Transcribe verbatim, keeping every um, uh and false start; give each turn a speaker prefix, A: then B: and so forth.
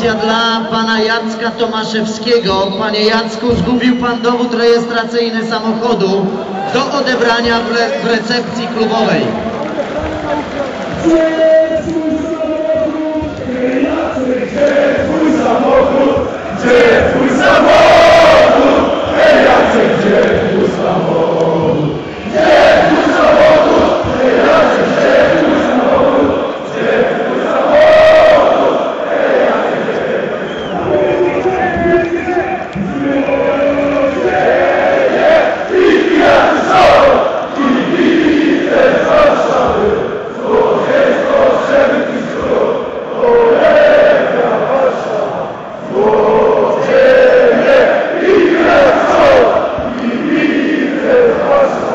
A: informacja dla pana Jacka Tomaszewskiego. Panie Jacku, zgubił pan dowód rejestracyjny samochodu do odebrania w, re w recepcji klubowej.
B: Gdzie twój samochód? Gdzie twój samochód? Ej, Jacek, gdzie twój samochód? Gdzie twój samochód? Ej, Jacek, gdzie twój samochód? Gdzie twój samochód? Ej, Jacek, gdzie twój samochód? Złodzieje i pijacy są! Kibice z Warszawy! Złodziejsko-przemytniczy! Legia Warszawa! Złodzieje i pijacy są! Kibice z Warszawy!